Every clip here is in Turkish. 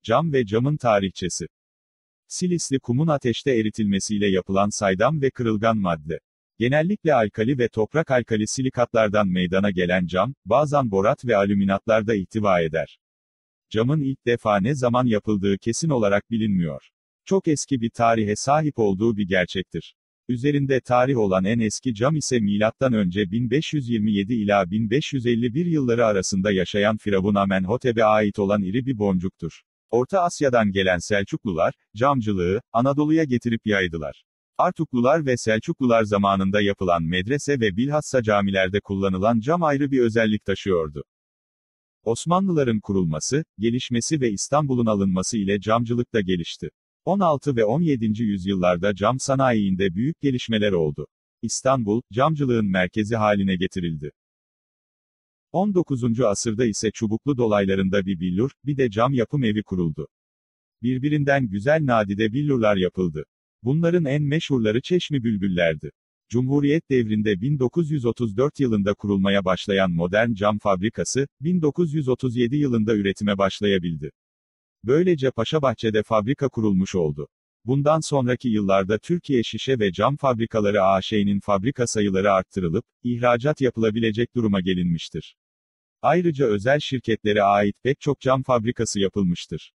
Cam ve camın tarihçesi. Silisli kumun ateşte eritilmesiyle yapılan saydam ve kırılgan madde. Genellikle alkali ve toprak alkali silikatlardan meydana gelen cam, bazen borat ve alüminatlar da ihtiva eder. Camın ilk defa ne zaman yapıldığı kesin olarak bilinmiyor. Çok eski bir tarihe sahip olduğu bir gerçektir. Üzerinde tarih olan en eski cam ise M.Ö. 1527 ila 1551 yılları arasında yaşayan Firavun Amenhotep'e ait olan iri bir boncuktur. Orta Asya'dan gelen Selçuklular, camcılığı, Anadolu'ya getirip yaydılar. Artuklular ve Selçuklular zamanında yapılan medrese ve bilhassa camilerde kullanılan cam ayrı bir özellik taşıyordu. Osmanlıların kurulması, gelişmesi ve İstanbul'un alınması ile camcılık da gelişti. 16 ve 17. yüzyıllarda cam sanayiinde büyük gelişmeler oldu. İstanbul, camcılığın merkezi haline getirildi. 19. asırda ise Çubuklu dolaylarında bir billur, bir de cam yapım evi kuruldu. Birbirinden güzel nadide billurlar yapıldı. Bunların en meşhurları Çeşmi Bülbüllerdi. Cumhuriyet devrinde 1934 yılında kurulmaya başlayan modern cam fabrikası, 1937 yılında üretime başlayabildi. Böylece Paşabahçe'de fabrika kurulmuş oldu. Bundan sonraki yıllarda Türkiye Şişe ve Cam Fabrikaları A.Ş.'nin fabrika sayıları arttırılıp, ihracat yapılabilecek duruma gelinmiştir. Ayrıca özel şirketlere ait pek çok cam fabrikası yapılmıştır.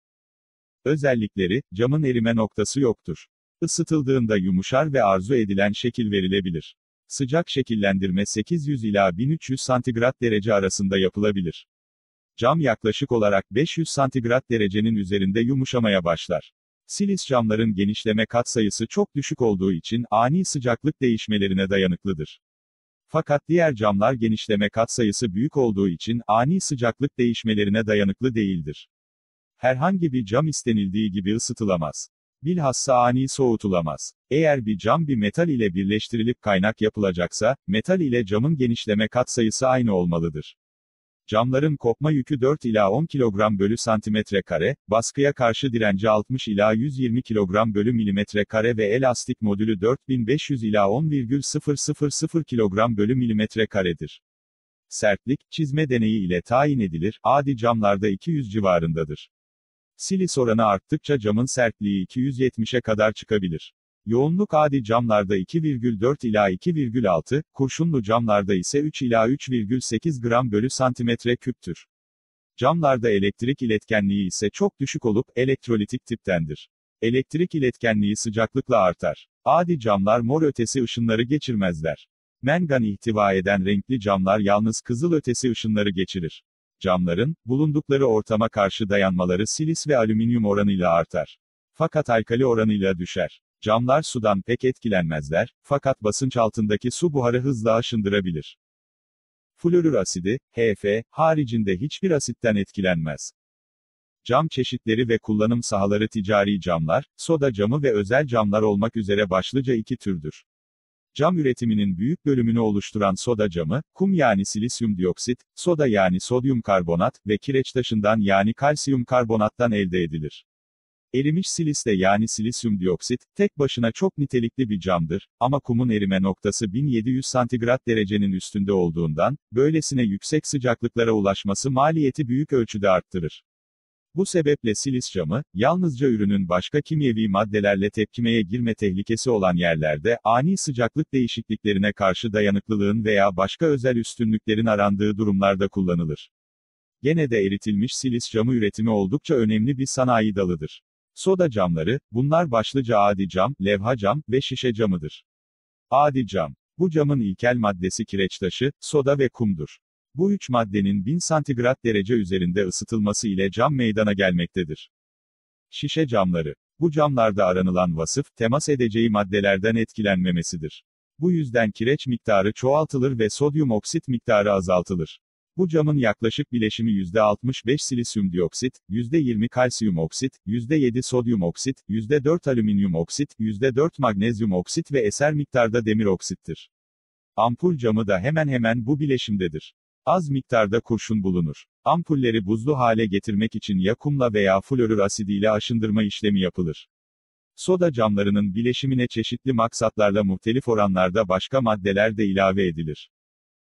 Özellikleri, camın erime noktası yoktur. Isıtıldığında yumuşar ve arzu edilen şekil verilebilir. Sıcak şekillendirme 800 ila 1300 santigrat derece arasında yapılabilir. Cam yaklaşık olarak 500 santigrat derecenin üzerinde yumuşamaya başlar. Silis camların genişleme katsayısı çok düşük olduğu için ani sıcaklık değişmelerine dayanıklıdır. Fakat diğer camlar genişleme katsayısı büyük olduğu için ani sıcaklık değişmelerine dayanıklı değildir. Herhangi bir cam istenildiği gibi ısıtılamaz. Bilhassa ani soğutulamaz. Eğer bir cam bir metal ile birleştirilip kaynak yapılacaksa, metal ile camın genişleme katsayısı aynı olmalıdır. Camların kopma yükü 4 ila 10 kilogram bölü santimetre kare, baskıya karşı direnci 60 ila 120 kilogram bölü milimetre kare ve elastik modülü 4500 ila 10,000 kilogram bölü milimetre karedir. Sertlik, çizme deneyi ile tayin edilir, adi camlarda 200 civarındadır. Silis oranı arttıkça camın sertliği 270'e kadar çıkabilir. Yoğunluk adi camlarda 2,4 ila 2,6, kurşunlu camlarda ise 3 ila 3,8 gram bölü santimetre küptür. Camlarda elektrik iletkenliği ise çok düşük olup, elektrolitik tiptendir. Elektrik iletkenliği sıcaklıkla artar. Adi camlar mor ötesi ışınları geçirmezler. Mengan ihtiva eden renkli camlar yalnız kızıl ötesi ışınları geçirir. Camların, bulundukları ortama karşı dayanmaları silis ve alüminyum oranıyla artar. Fakat alkali oranıyla düşer. Camlar sudan pek etkilenmezler, fakat basınç altındaki su buharı hızla aşındırabilir. Florür asidi, Hf, haricinde hiçbir asitten etkilenmez. Cam çeşitleri ve kullanım sahaları ticari camlar, soda camı ve özel camlar olmak üzere başlıca iki türdür. Cam üretiminin büyük bölümünü oluşturan soda camı, kum yani silisyum dioksit, soda yani sodyum karbonat ve kireç taşından yani kalsiyum karbonattan elde edilir. Erimiş silis de yani silisyum dioksit, tek başına çok nitelikli bir camdır, ama kumun erime noktası 1700 santigrat derecenin üstünde olduğundan, böylesine yüksek sıcaklıklara ulaşması maliyeti büyük ölçüde arttırır. Bu sebeple silis camı, yalnızca ürünün başka kimyevi maddelerle tepkimeye girme tehlikesi olan yerlerde, ani sıcaklık değişikliklerine karşı dayanıklılığın veya başka özel üstünlüklerin arandığı durumlarda kullanılır. Gene de eritilmiş silis camı üretimi oldukça önemli bir sanayi dalıdır. Soda camları, bunlar başlıca adi cam, levha cam ve şişe camıdır. Adi cam. Bu camın ilkel maddesi kireç taşı, soda ve kumdur. Bu üç maddenin 1000 santigrat derece üzerinde ısıtılması ile cam meydana gelmektedir. Şişe camları. Bu camlarda aranılan vasıf, temas edeceği maddelerden etkilenmemesidir. Bu yüzden kireç miktarı çoğaltılır ve sodyum oksit miktarı azaltılır. Bu camın yaklaşık bileşimi %65 silisyum dioksit, %20 kalsiyum oksit, %7 sodyum oksit, %4 alüminyum oksit, %4 magnezyum oksit ve eser miktarda demir oksittir. Ampul camı da hemen hemen bu bileşimdedir. Az miktarda kurşun bulunur. Ampulleri buzlu hale getirmek için ya kumla veya florür asidiyle aşındırma işlemi yapılır. Soda camlarının bileşimine çeşitli maksatlarla muhtelif oranlarda başka maddeler de ilave edilir.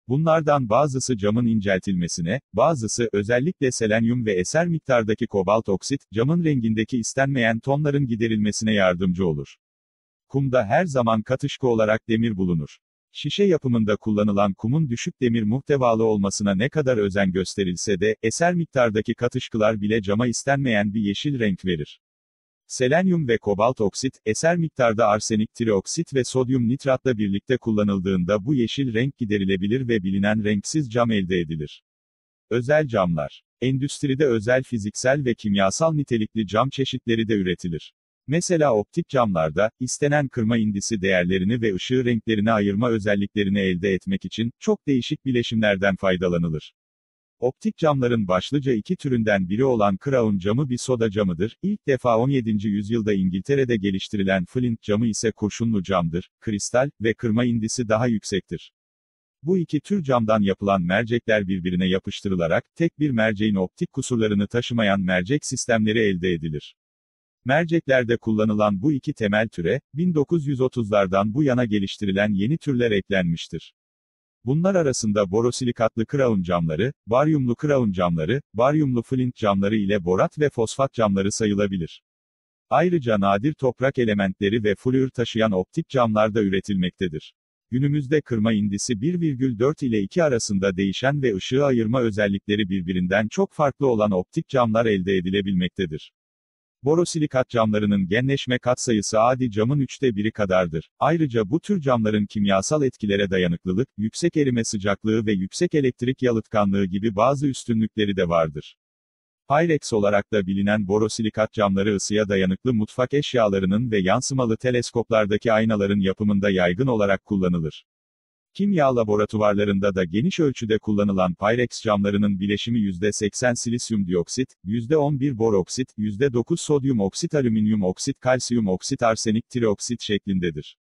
Bunlardan bazısı camın inceltilmesine, bazısı, özellikle selenyum ve eser miktardaki kobalt oksit, camın rengindeki istenmeyen tonların giderilmesine yardımcı olur. Kumda her zaman katışkı olarak demir bulunur. Şişe yapımında kullanılan kumun düşük demir muhtevalı olmasına ne kadar özen gösterilse de, eser miktardaki katışkılar bile cama istenmeyen bir yeşil renk verir. Selenyum ve kobalt oksit, eser miktarda arsenik trioksit ve sodyum nitratla birlikte kullanıldığında bu yeşil renk giderilebilir ve bilinen renksiz cam elde edilir. Özel camlar. Endüstride özel fiziksel ve kimyasal nitelikli cam çeşitleri de üretilir. Mesela optik camlarda, istenen kırma indisi değerlerini ve ışığı renklerini ayırma özelliklerini elde etmek için, çok değişik bileşimlerden faydalanılır. Optik camların başlıca iki türünden biri olan Crown camı bir soda camıdır. İlk defa 17. yüzyılda İngiltere'de geliştirilen Flint camı ise kurşunlu camdır. Kristal ve kırma indisi daha yüksektir. Bu iki tür camdan yapılan mercekler birbirine yapıştırılarak, tek bir merceğin optik kusurlarını taşımayan mercek sistemleri elde edilir. Merceklerde kullanılan bu iki temel türe, 1930'lardan bu yana geliştirilen yeni türler eklenmiştir. Bunlar arasında borosilikatlı Crown camları, baryumlu Crown camları, baryumlu Flint camları ile borat ve fosfat camları sayılabilir. Ayrıca nadir toprak elementleri ve flúor taşıyan optik camlar da üretilmektedir. Günümüzde kırma indisi 1,4 ile 2 arasında değişen ve ışığı ayırma özellikleri birbirinden çok farklı olan optik camlar elde edilebilmektedir. Borosilikat camlarının genleşme katsayısı adi camın 1/3 kadardır. Ayrıca bu tür camların kimyasal etkilere dayanıklılık, yüksek erime sıcaklığı ve yüksek elektrik yalıtkanlığı gibi bazı üstünlükleri de vardır. Pyrex olarak da bilinen borosilikat camları ısıya dayanıklı mutfak eşyalarının ve yansımalı teleskoplardaki aynaların yapımında yaygın olarak kullanılır. Kimya laboratuvarlarında da geniş ölçüde kullanılan Pyrex camlarının bileşimi %80 silisyum dioksit, %11 bor oksit, %9 sodyum oksit alüminyum oksit kalsiyum oksit arsenik trioksit şeklindedir.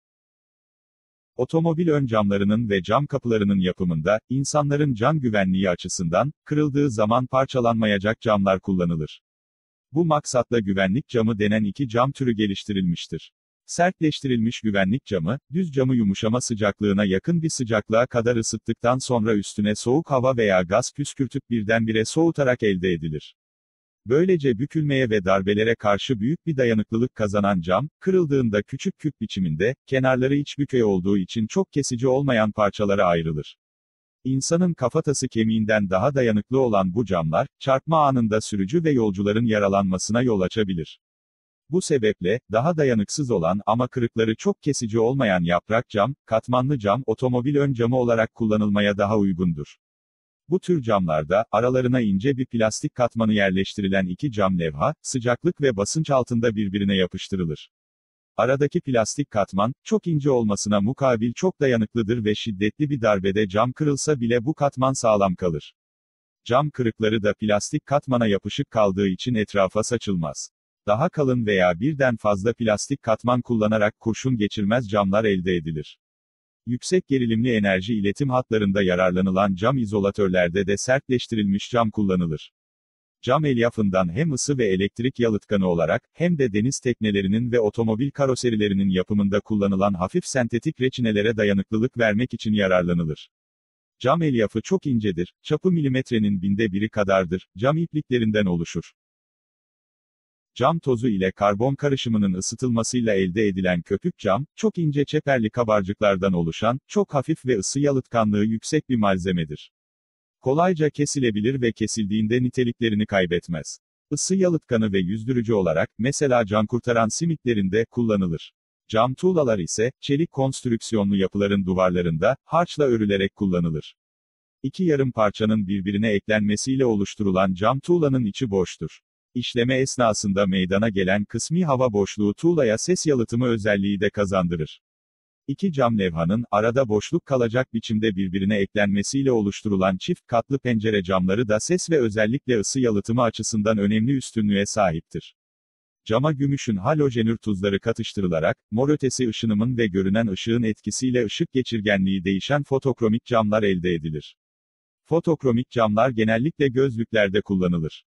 Otomobil ön camlarının ve cam kapılarının yapımında, insanların can güvenliği açısından, kırıldığı zaman parçalanmayacak camlar kullanılır. Bu maksatla güvenlik camı denen iki cam türü geliştirilmiştir. Sertleştirilmiş güvenlik camı, düz camı yumuşama sıcaklığına yakın bir sıcaklığa kadar ısıttıktan sonra üstüne soğuk hava veya gaz püskürtüp birdenbire soğutarak elde edilir. Böylece bükülmeye ve darbelere karşı büyük bir dayanıklılık kazanan cam, kırıldığında küçük küp biçiminde, kenarları iç bükey olduğu için çok kesici olmayan parçalara ayrılır. İnsanın kafatası kemiğinden daha dayanıklı olan bu camlar, çarpma anında sürücü ve yolcuların yaralanmasına yol açabilir. Bu sebeple, daha dayanıksız olan ama kırıkları çok kesici olmayan yaprak cam, katmanlı cam, otomobil ön camı olarak kullanılmaya daha uygundur. Bu tür camlarda, aralarına ince bir plastik katmanı yerleştirilen iki cam levha, sıcaklık ve basınç altında birbirine yapıştırılır. Aradaki plastik katman, çok ince olmasına mukabil çok dayanıklıdır ve şiddetli bir darbede cam kırılsa bile bu katman sağlam kalır. Cam kırıkları da plastik katmana yapışık kaldığı için etrafa saçılmaz. Daha kalın veya birden fazla plastik katman kullanarak kurşun geçirmez camlar elde edilir. Yüksek gerilimli enerji iletim hatlarında yararlanılan cam izolatörlerde de sertleştirilmiş cam kullanılır. Cam elyafından hem ısı ve elektrik yalıtkanı olarak, hem de deniz teknelerinin ve otomobil karoserilerinin yapımında kullanılan hafif sentetik reçinelere dayanıklılık vermek için yararlanılır. Cam elyafı çok incedir, çapı milimetrenin 1/1000'i kadardır, cam ipliklerinden oluşur. Cam tozu ile karbon karışımının ısıtılmasıyla elde edilen köpük cam, çok ince çeperli kabarcıklardan oluşan, çok hafif ve ısı yalıtkanlığı yüksek bir malzemedir. Kolayca kesilebilir ve kesildiğinde niteliklerini kaybetmez. Isı yalıtkanı ve yüzdürücü olarak, mesela cankurtaran simitlerinde, kullanılır. Cam tuğlalar ise, çelik konstrüksiyonlu yapıların duvarlarında, harçla örülerek kullanılır. İki yarım parçanın birbirine eklenmesiyle oluşturulan cam tuğlanın içi boştur. İşleme esnasında meydana gelen kısmi hava boşluğu tuğlaya ses yalıtımı özelliği de kazandırır. İki cam levhanın, arada boşluk kalacak biçimde birbirine eklenmesiyle oluşturulan çift katlı pencere camları da ses ve özellikle ısı yalıtımı açısından önemli üstünlüğe sahiptir. Cama gümüşün halojenür tuzları katıştırılarak, mor ötesi ışınımın ve görünen ışığın etkisiyle ışık geçirgenliği değişen fotokromik camlar elde edilir. Fotokromik camlar genellikle gözlüklerde kullanılır.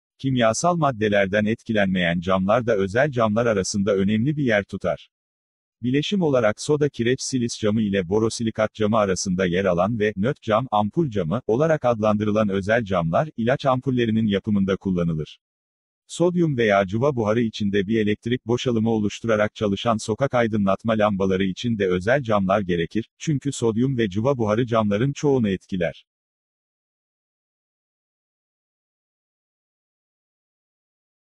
Kimyasal maddelerden etkilenmeyen camlar da özel camlar arasında önemli bir yer tutar. Bileşim olarak soda kireç silis camı ile borosilikat camı arasında yer alan ve nöt cam, ampul camı olarak adlandırılan özel camlar, ilaç ampullerinin yapımında kullanılır. Sodyum veya cıva buharı içinde bir elektrik boşalımı oluşturarak çalışan sokak aydınlatma lambaları için de özel camlar gerekir, çünkü sodyum ve cıva buharı camların çoğunu etkiler.